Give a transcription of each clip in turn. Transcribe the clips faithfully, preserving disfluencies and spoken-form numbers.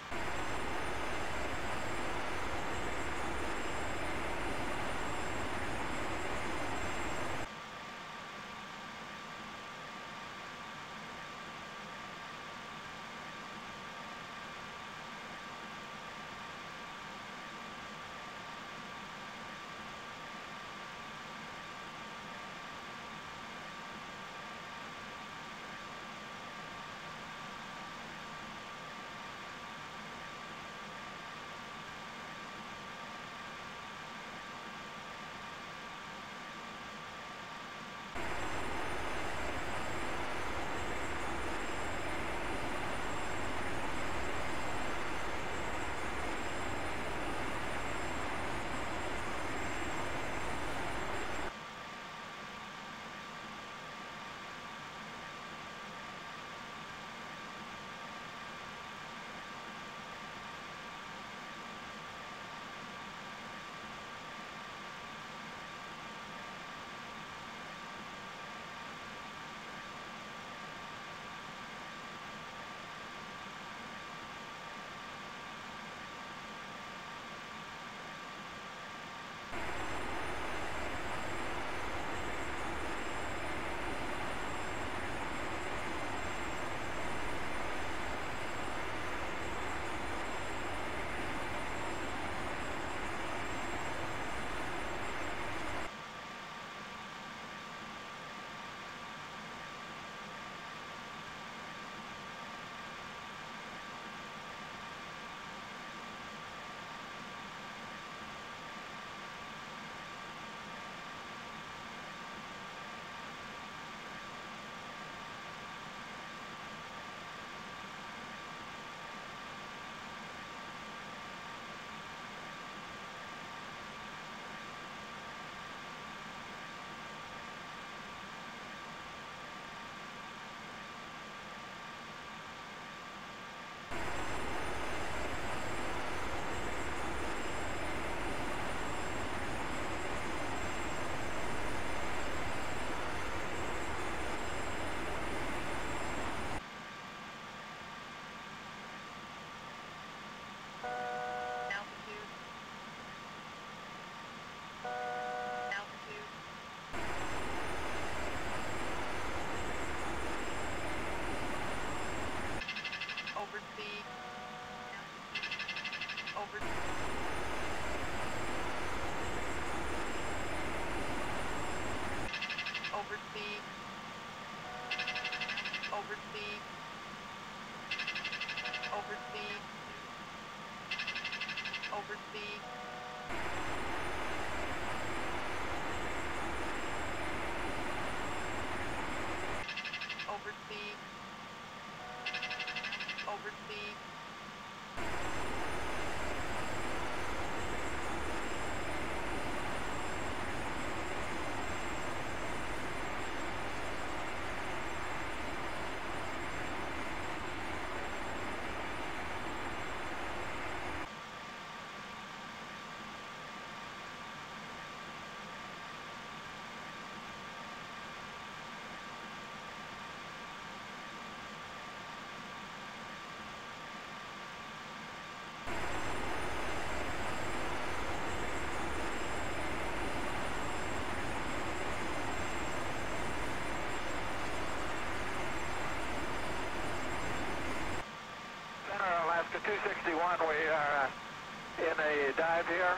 two sixty-one, we are uh, in a dive here.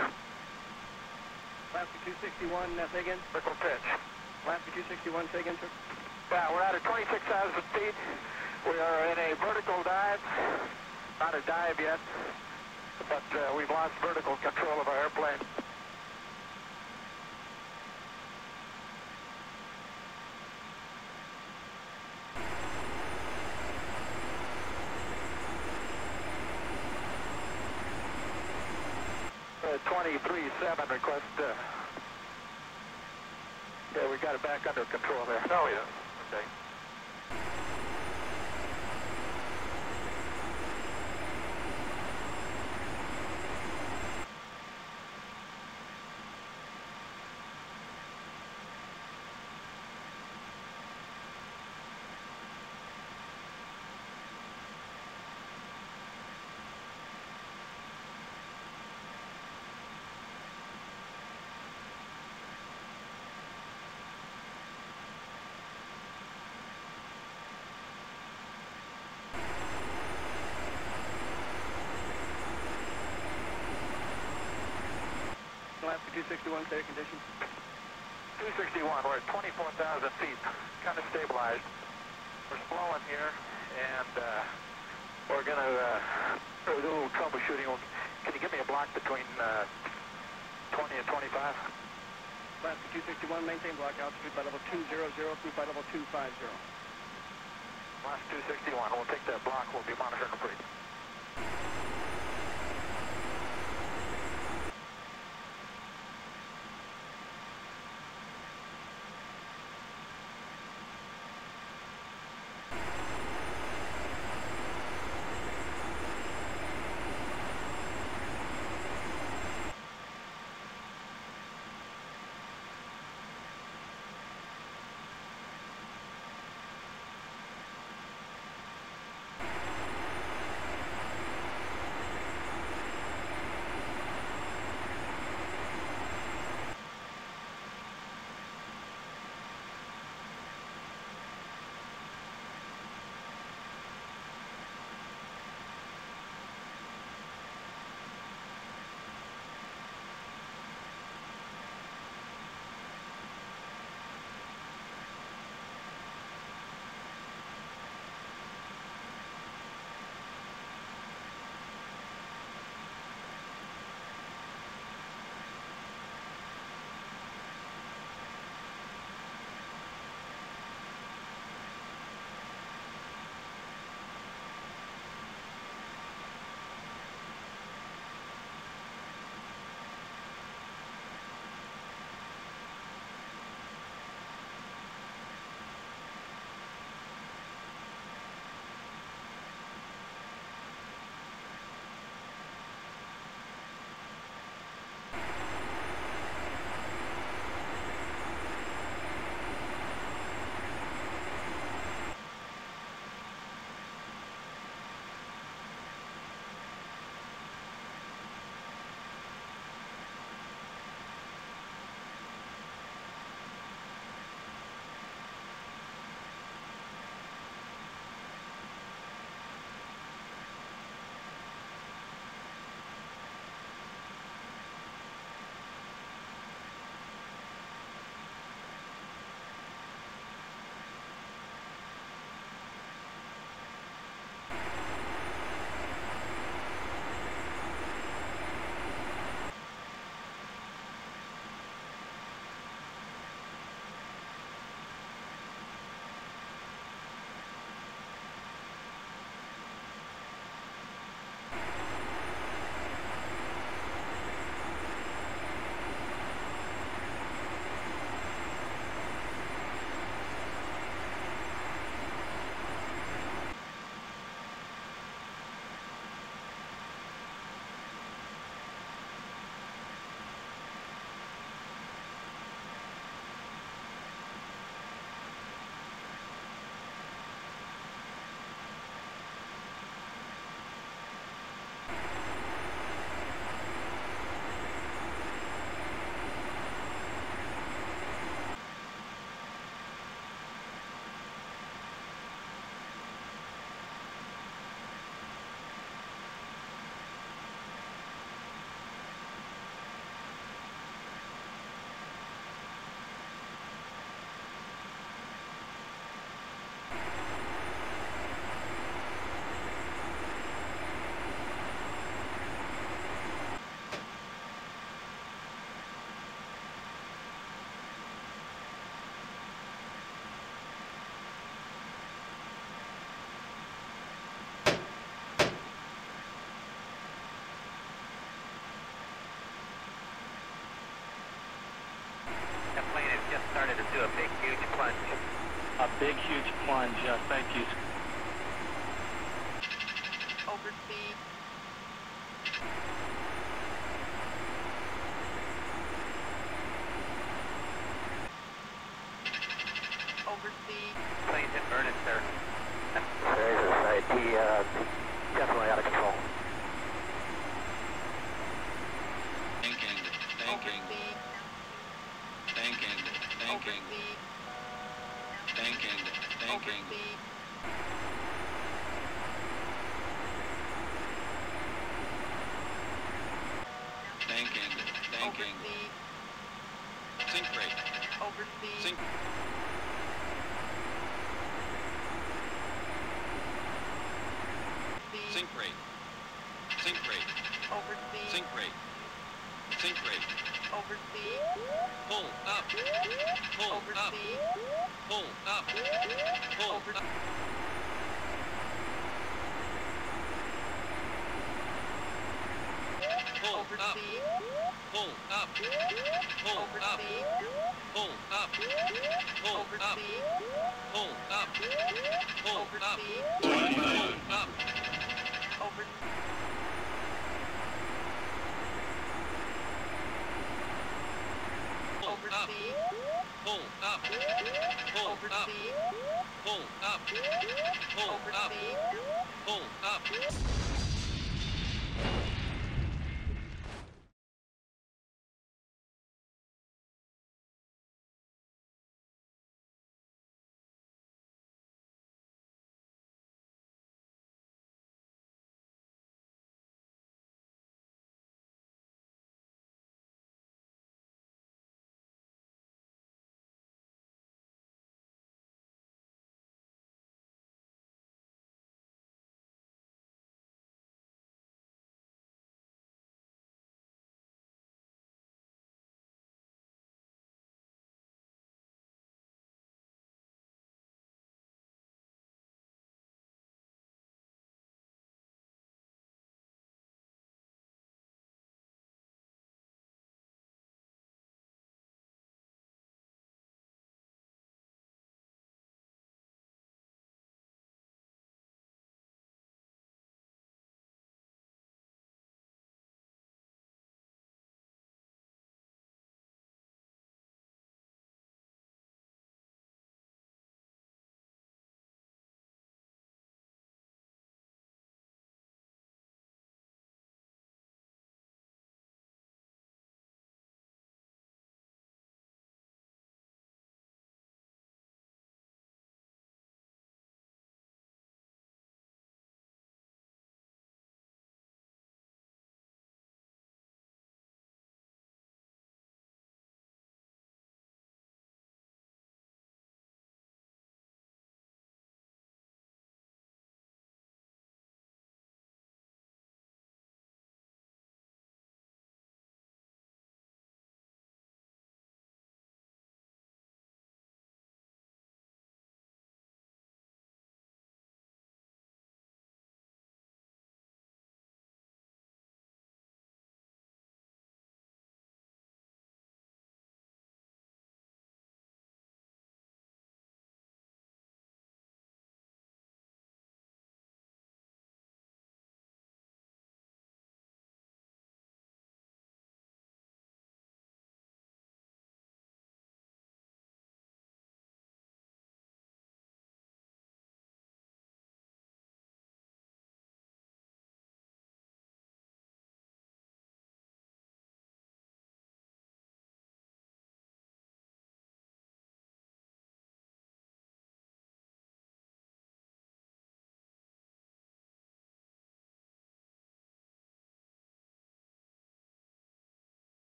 Alaska two sixty-one, uh, say again? Vertical pitch. Alaska two sixty-one, say again, sir? Yeah, we're out at twenty-six thousand feet. We are in a vertical dive. Not a dive yet, but uh, we've lost vertical control of our airplane. twenty-three seven request. Uh, yeah, we got it back under control there. No, we don't. Okay. Last for two sixty-one, clear condition. two sixty-one, we're at twenty-four thousand feet, kind of stabilized. We're slowing here, and uh, we're going to uh, do a little troubleshooting. Can you give me a block between uh, twenty and twenty-five? Last for two sixty-one, maintain block altitude by level two hundred, through by level two fifty. Last two sixty-one, we'll take that block, we'll be monitoring the break. started to do a big, huge plunge. A big, huge plunge, uh, thank you. Overspeed. Overspeed. Plane's inverted, sir. There's a side T, uh, definitely out of control. Thinking, thinking, Overspeed. thinking, thinking, Overspeed. thinking, thinking. Overspeed. Thinking, thinking, Banking. Overspeed. Sink rate. Overspeed. Sink. Speed. Sink rate. Sink rate. Overspeed. Sink rate. Sink rate. Overspeed. Pull up. Pull up. Overspeed. Pull up. Pull Over- up. Pull up. Overspeed. Pull up. Pull up. Overspeed. Pull up. Pull up. Overspeed. Pull up. Pull up. Overspeed. Pull up. Overspeed. Pull up. Overspeed. Pull up. Pull up. Overspeed. Pull up. Pull up. Overspeed. Pull up.